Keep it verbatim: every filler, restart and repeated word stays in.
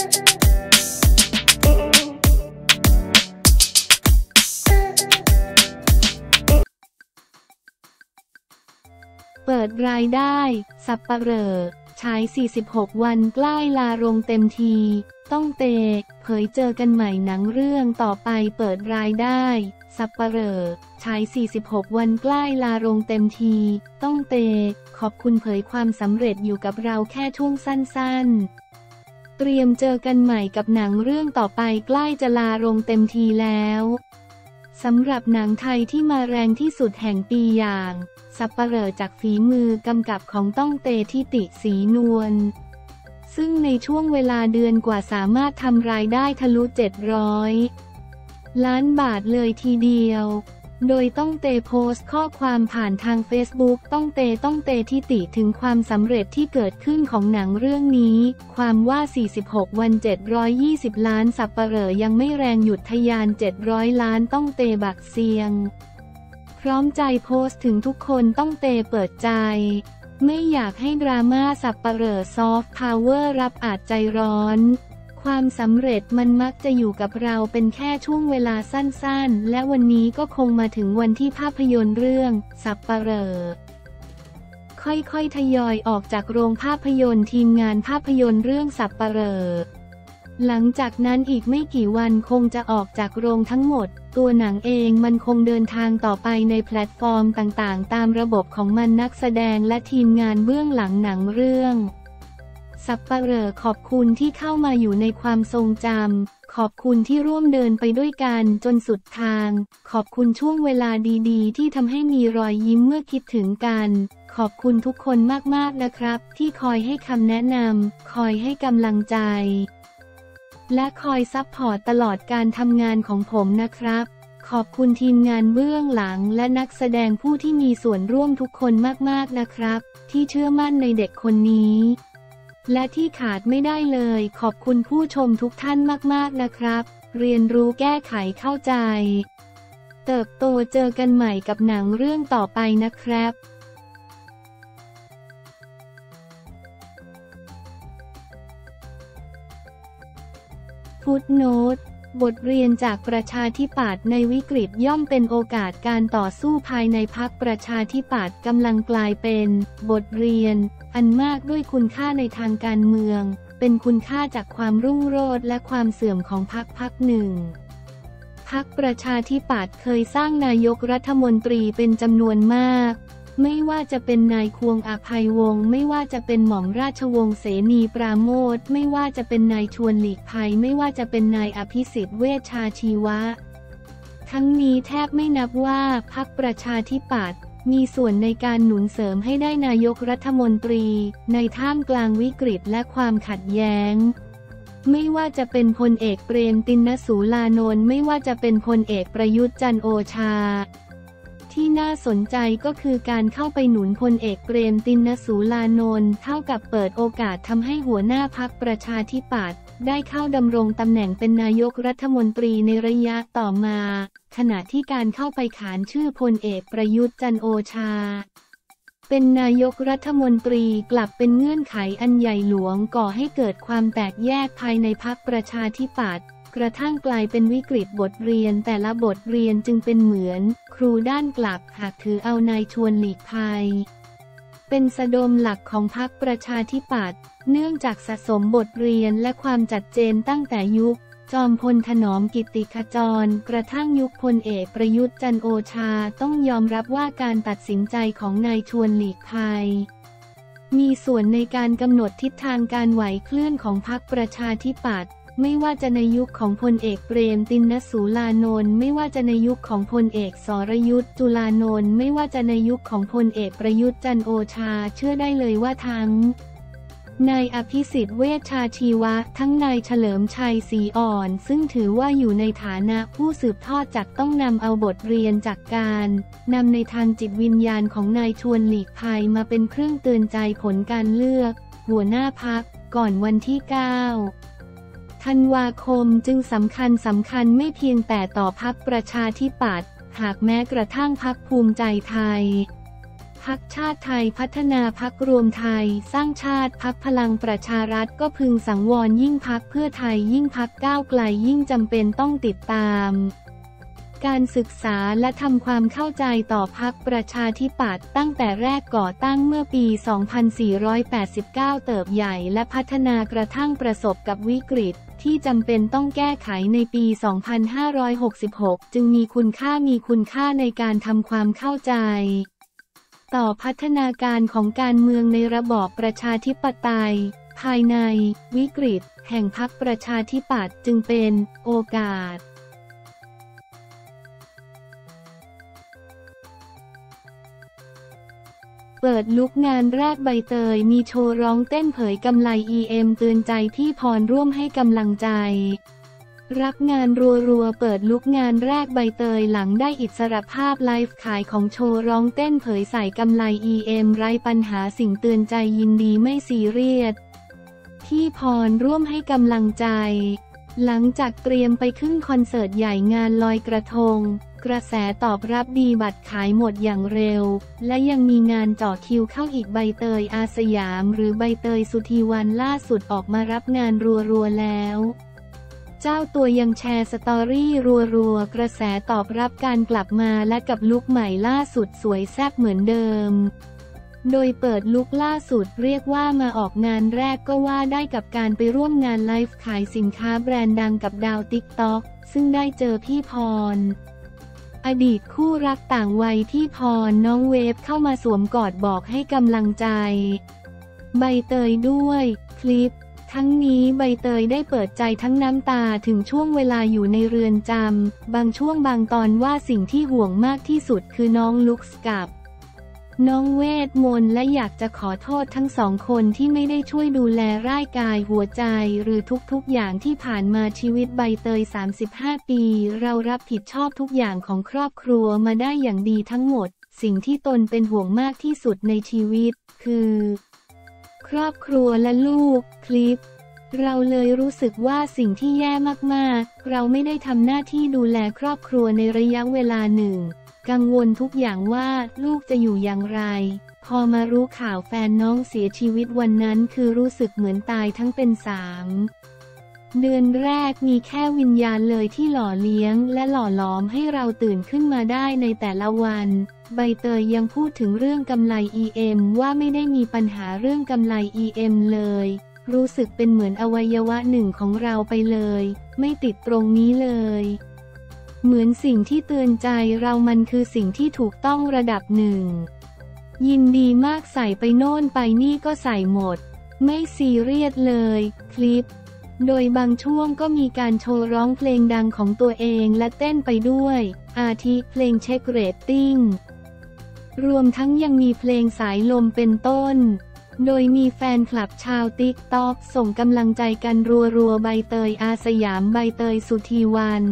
เปิดรายได้สัปเหร่อฉายสี่สิบหกวันใกล้ลาโรงเต็มทีต้องเตเผยเจอกันใหม่หนังเรื่องต่อไปเปิดรายได้สัปเหร่อฉายสี่สิบหกวันใกล้ลาโรงเต็มทีต้องเตขอบคุณเผยความสำเร็จอยู่กับเราแค่ช่วงสั้นๆเตรียมเจอกันใหม่กับหนังเรื่องต่อไปใกล้จะลาโรงเต็มทีแล้วสำหรับหนังไทยที่มาแรงที่สุดแห่งปีอย่างสัปเหร่อจากฝีมือกำกับของต้องเตทิติศรีนวลซึ่งในช่วงเวลาเดือนกว่าสามารถทำรายได้ทะลุเจ็ดร้อยล้านบาทเลยทีเดียวโดยต้องเตโพสต์ข้อความผ่านทางเฟซบุ๊กต้องเตต้องเตทิติถึงความสำเร็จที่เกิดขึ้นของหนังเรื่องนี้ความว่าสี่สิบหกวันเจ็ดร้อยยี่สิบล้านสัปเหร่อยังไม่แรงหยุดทะยานเจ็ดร้อยล้านต้องเตบักเซียงพร้อมใจโพสต์ถึงทุกคนต้องเตเปิดใจไม่อยากให้ดราม่าสัปเหร่อซอฟต์พาวเวอร์รับอาจใจร้อนความสำเร็จมันมักจะอยู่กับเราเป็นแค่ช่วงเวลาสั้นๆและวันนี้ก็คงมาถึงวันที่ภาพยนตร์เรื่องสัปเหร่อค่อยๆทยอยออกจากโรงภาพยนตร์ทีมงานภาพยนตร์เรื่องสัปเหร่อหลังจากนั้นอีกไม่กี่วันคงจะออกจากโรงทั้งหมดตัวหนังเองมันคงเดินทางต่อไปในแพลตฟอร์มต่างๆตามระบบของมันนักแสดงและทีมงานเบื้องหลังหนังเรื่องสัปเหร่อขอบคุณที่เข้ามาอยู่ในความทรงจำขอบคุณที่ร่วมเดินไปด้วยกันจนสุดทางขอบคุณช่วงเวลาดีๆที่ทำให้มีรอยยิ้มเมื่อคิดถึงกันขอบคุณทุกคนมากๆนะครับที่คอยให้คำแนะนำคอยให้กำลังใจและคอยซัพพอร์ตตลอดการทำงานของผมนะครับขอบคุณทีมงานเบื้องหลังและนักแสดงผู้ที่มีส่วนร่วมทุกคนมากๆนะครับที่เชื่อมั่นในเด็กคนนี้และที่ขาดไม่ได้เลยขอบคุณผู้ชมทุกท่านมากๆนะครับเรียนรู้แก้ไขเข้าใจเติบโตเจอกันใหม่กับหนังเรื่องต่อไปนะครับฟุตโนตบทเรียนจากประชาธิปัตย์ในวิกฤตย่อมเป็นโอกาสการต่อสู้ภายในพรรคประชาธิปัตย์กำลังกลายเป็นบทเรียนอันมากด้วยคุณค่าในทางการเมืองเป็นคุณค่าจากความรุ่งโรจน์และความเสื่อมของพรรคพรรคหนึ่งพรรคประชาธิปัตย์เคยสร้างนายกรัฐมนตรีเป็นจำนวนมากไม่ว่าจะเป็นนายควงอภัยวงศ์ไม่ว่าจะเป็นหม่อมราชวงศ์เสนีปราโมชไม่ว่าจะเป็นนายชวนหลีกภัยไม่ว่าจะเป็นนายอภิสิทธิ์เวชชาชีวะทั้งนี้แทบไม่นับว่าพรรคประชาธิปัตย์มีส่วนในการหนุนเสริมให้ได้นายกรัฐมนตรีในท่ามกลางวิกฤตและความขัดแย้งไม่ว่าจะเป็นพลเอกเปรมติณสูลานนท์ไม่ว่าจะเป็นพลเอกประยุทธ์จันทร์โอชาที่น่าสนใจก็คือการเข้าไปหนุนพลเอกเปรมติณสูลานนท์เท่ากับเปิดโอกาสทำให้หัวหน้าพรรคประชาธิปัตย์ได้เข้าดำรงตำแหน่งเป็นนายกรัฐมนตรีในระยะต่อมาขณะที่การเข้าไปขานชื่อพลเอกประยุทธ์จันทร์โอชาเป็นนายกรัฐมนตรีกลับเป็นเงื่อนไขอันใหญ่หลวงก่อให้เกิดความแตกแยกภายในพรรคประชาธิปัตย์กระทั่งกลายเป็นวิกฤตบทเรียนแต่ละบทเรียนจึงเป็นเหมือนครูด้านกลับหากถือเอานายชวนหลีกภัยเป็นสะดมหลักของพรรคประชาธิปัตย์เนื่องจากสะสมบทเรียนและความจัดเจนตั้งแต่ยุคจอมพลถนอมกิตติขจรกระทั่งยุคพลเอกประยุทธ์จันทร์โอชาต้องยอมรับว่าการตัดสินใจของนายชวนหลีกภัยมีส่วนในการกำหนดทิศทางการไหวเคลื่อนของพรรคประชาธิปัตย์ไม่ว่าจะในยุคของพลเอกเปรมติณสูลานนท์ไม่ว่าจะในยุคของพลเอกสรยุทธจุลานนท์ไม่ว่าจะในยุคของพลเอกประยุทธ์จันทร์โอชาเชื่อได้เลยว่าทั้งนายอภิสิทธิ์เวชชาชีวะทั้งนายเฉลิมชัยศรีอ่อนซึ่งถือว่าอยู่ในฐานะผู้สืบทอดจากต้องนำเอาบทเรียนจากการนำในทางจิตวิญญาณของนายชวนหลีกภัยมาเป็นเครื่องเตือนใจผลการเลือกหัวหน้าพรรคก่อนวันที่เก้าธันวาคมจึงสำคัญสำคัญไม่เพียงแต่ต่อพรรคประชาธิปัตย์หากแม้กระทั่งพรรคภูมิใจไทยพรรคชาติไทยพัฒนาพรรครวมไทยสร้างชาติพรรคพลังประชารัฐก็พึงสังวรยิ่งพรรคเพื่อไทยยิ่งพรรคก้าวไกลยิ่งจำเป็นต้องติดตามการศึกษาและทำความเข้าใจต่อพรรคประชาธิปัตย์ตั้งแต่แรกก่อตั้งเมื่อปี สองพันสี่ร้อยแปดสิบเก้า เติบใหญ่และพัฒนากระทั่งประสบกับวิกฤตที่จำเป็นต้องแก้ไขในปี สองพันห้าร้อยหกสิบหก จึงมีคุณค่ามีคุณค่าในการทำความเข้าใจต่อพัฒนาการของการเมืองในระบอบประชาธิปไตยภายในวิกฤตแห่งพรรคประชาธิปัตย์จึงเป็นโอกาสเปิดลุคงานแรกใบเตยมีโชว์ร้องเต้นเผยกำไล อี เอ็ม เตือนใจพี่พรร่วมให้กำลังใจรับงานรัวๆเปิดลุคงานแรกใบเตยหลังได้อิสรภาพไลฟ์ขายของโชว์ร้องเต้นเผยใส่กำไล อี เอ็ม ไร้ปัญหาสิ่งเตือนใจยินดีไม่ซีเรียสพี่พรร่วมให้กำลังใจหลังจากเตรียมไปขึ้นคอนเสิร์ตใหญ่งานลอยกระทงกระแสตอบรับดีบัตรขายหมดอย่างเร็วและยังมีงานจ่อคิวเข้าอีกใบเตยอาสยามหรือใบเตยสุธีวรรณล่าสุดออกมารับงานรัวๆแล้วเจ้าตัวยังแชร์สตอรี่รัวๆกระแสตอบรับการกลับมาและกับลุคใหม่ล่าสุดสวยแซ่บเหมือนเดิมโดยเปิดลุคล่าสุดเรียกว่ามาออกงานแรกก็ว่าได้กับการไปร่วมงานไลฟ์ขายสินค้าแบรนด์ดังกับดาวติ๊กต็อกซึ่งได้เจอพี่พรอดีตคู่รักต่างวัยพี่พรน้องเวฟเข้ามาสวมกอดบอกให้กำลังใจใบเตยด้วยคลิปทั้งนี้ใบเตยได้เปิดใจทั้งน้ำตาถึงช่วงเวลาอยู่ในเรือนจำบางช่วงบางตอนว่าสิ่งที่ห่วงมากที่สุดคือน้องลุคกับน้องเวทมนต์และอยากจะขอโทษทั้งสองคนที่ไม่ได้ช่วยดูแลร่างกายหัวใจหรือทุกๆอย่างที่ผ่านมาชีวิตใบเตยสามสิบห้าปีเรารับผิดชอบทุกอย่างของครอบครัวมาได้อย่างดีทั้งหมดสิ่งที่ตนเป็นห่วงมากที่สุดในชีวิตคือครอบครัวและลูกคลิปเราเลยรู้สึกว่าสิ่งที่แย่มากๆเราไม่ได้ทำหน้าที่ดูแลครอบครัวในระยะเวลาหนึ่งกังวลทุกอย่างว่าลูกจะอยู่อย่างไรพอมารู้ข่าวแฟนน้องเสียชีวิตวันนั้นคือรู้สึกเหมือนตายทั้งเป็นสามเดือนแรกมีแค่วิญญาณเลยที่หล่อเลี้ยงและหล่อหลอมให้เราตื่นขึ้นมาได้ในแต่ละวันใบเตยยังพูดถึงเรื่องกำไล อี เอ็ม ว่าไม่ได้มีปัญหาเรื่องกำไล อี เอ็ม เลยรู้สึกเป็นเหมือนอวัยวะหนึ่งของเราไปเลยไม่ติดตรงนี้เลยเหมือนสิ่งที่เตือนใจเรามันคือสิ่งที่ถูกต้องระดับหนึ่งยินดีมากใส่ไปโน่นไปนี่ก็ใส่หมดไม่ซีเรียสเลยคลิปโดยบางช่วงก็มีการโชว์ร้องเพลงดังของตัวเองและเต้นไปด้วยอาทิเพลงเช็คเรตติ้งรวมทั้งยังมีเพลงสายลมเป็นต้นโดยมีแฟนคลับชาวติ๊กต็อกส่งกำลังใจกันรัวๆใบเตยอาสยามใบเตยสุธีวรรณ